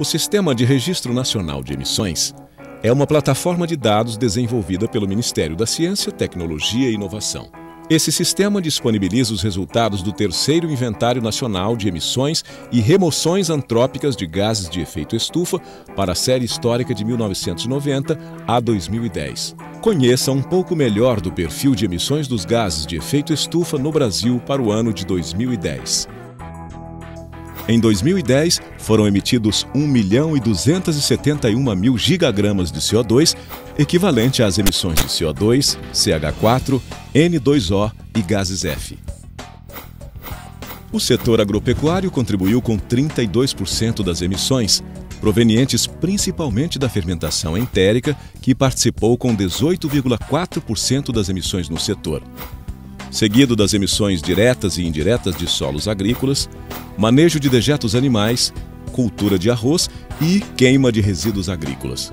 O Sistema de Registro Nacional de Emissões é uma plataforma de dados desenvolvida pelo Ministério da Ciência, Tecnologia e Inovação. Esse sistema disponibiliza os resultados do terceiro Inventário Nacional de Emissões e Remoções Antrópicas de Gases de Efeito Estufa para a série histórica de 1990 a 2010. Conheça um pouco melhor do perfil de emissões dos gases de efeito estufa no Brasil para o ano de 2010. Em 2010, foram emitidos 1.271.000 gigagramas de CO2, equivalente às emissões de CO2, CH4, N2O e gases F. O setor agropecuário contribuiu com 32% das emissões, provenientes principalmente da fermentação entérica, que participou com 18,4% das emissões no setor, seguido das emissões diretas e indiretas de solos agrícolas, manejo de dejetos animais, cultura de arroz e queima de resíduos agrícolas.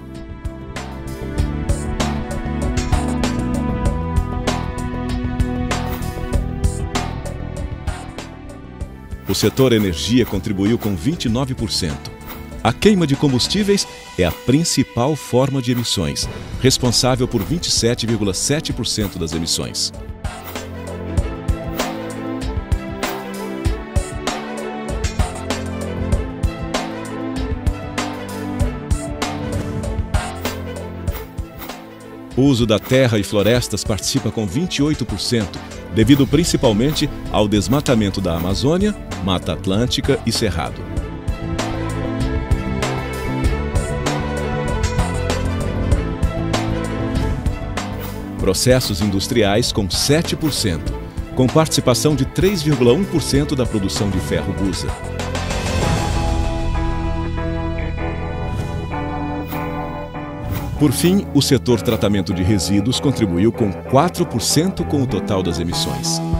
O setor energia contribuiu com 29%. A queima de combustíveis é a principal forma de emissões, responsável por 27,7% das emissões. O uso da terra e florestas participa com 28%, devido principalmente ao desmatamento da Amazônia, Mata Atlântica e Cerrado. Processos industriais com 7%, com participação de 3,1% da produção de ferro-gusa. Por fim, o setor tratamento de resíduos contribuiu com 4% com o total das emissões.